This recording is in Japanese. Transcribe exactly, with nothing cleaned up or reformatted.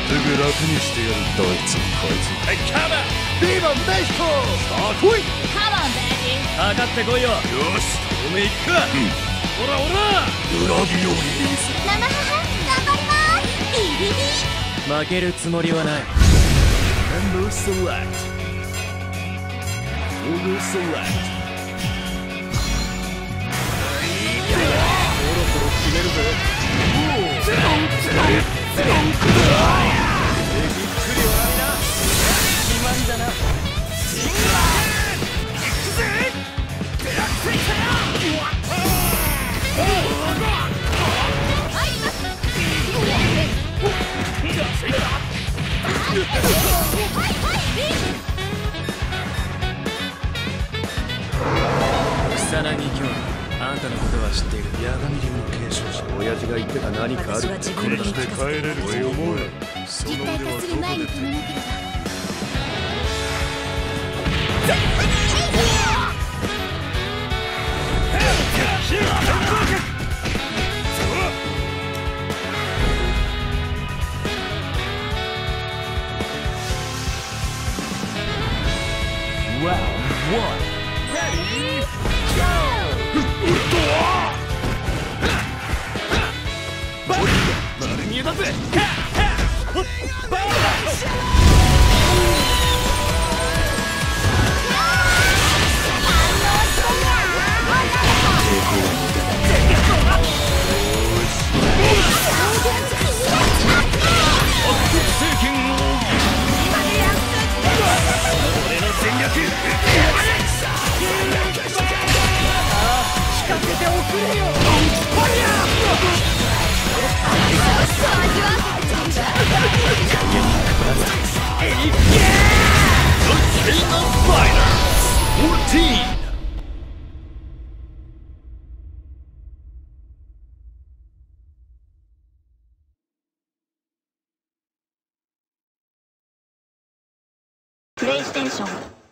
すぐ楽にしてやる。どいつもこいつも。はい、カバービーバンメヒコ。さあ来い。 カモンベイビー。 かかってこいよ。よしおめえ行くか。ほらほら裏切りをリリース。 生母頑張ります。ビビビ。 負けるつもりはない。Member select. Member select. そろそろ決めるぜ。ズドンズドンズドン。びっくり笑いな。決まりだな。シンガー。行くぜ。出会っていたよ。草薙京、あんたのことは知っている。八神流の継承者。親父が言ってた何かある。これだけで帰れると思う。その腕はどこで手に入れた。Round one. Ready? Go! Marinha da Z! PlayStation